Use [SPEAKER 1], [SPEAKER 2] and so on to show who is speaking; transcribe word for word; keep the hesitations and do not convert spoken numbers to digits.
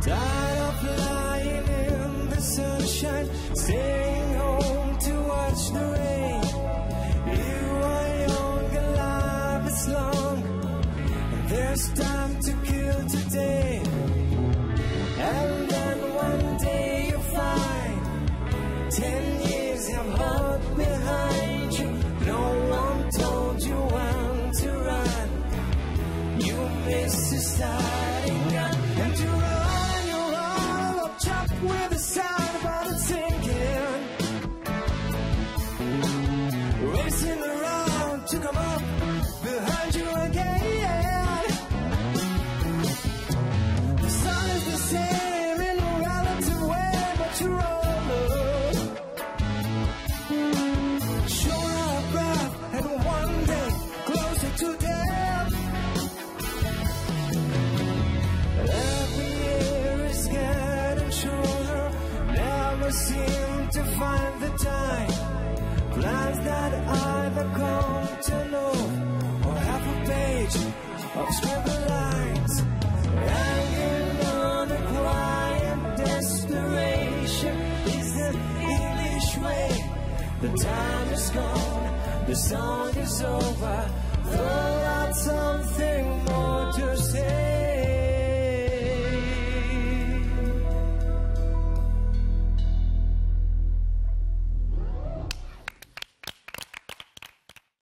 [SPEAKER 1] Tired of lying in the sunshine, staying home to watch the rain. You are young and life is long, and there's time to kill today. And then one day you find ten years have hurt behind you. No one told you when to run. You miss the starting gun, and to run you're all up chopped with the sound about it sinking. Racing around to come up behind you again. The sun is the same in a relative way, but you're all alone. Short of breath and one day closer to death. Every year is getting shorter, never seem to find the time. Plans that either come to know or have a page of scribbled lines, hanging on a quiet desperation is the English way. The time is gone, the song is over. Throw out something